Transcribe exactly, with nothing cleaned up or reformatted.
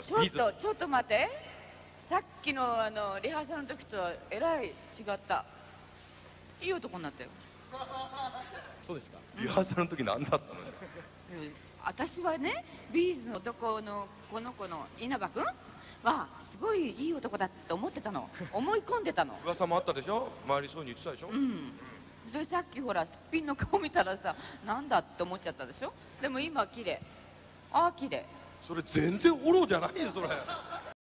ちょっとちょっと待って、さっきのあのリハーサルの時とはえらい違った。いい男になったよ。 そうですか。 リハーサルの時何だったの？ 私はね、ビーズの男のこの子の稲葉君はすごいいい男だって思ってたの。思い込んでたの。 噂もあったでしょ、周りそうに言ってたでしょ。 うん。それさっきほらすっぴんの顔見たらさ、なんだって思っちゃったでしょ。でも今綺麗。ああ綺麗。 それ全然フォローじゃないよそれ。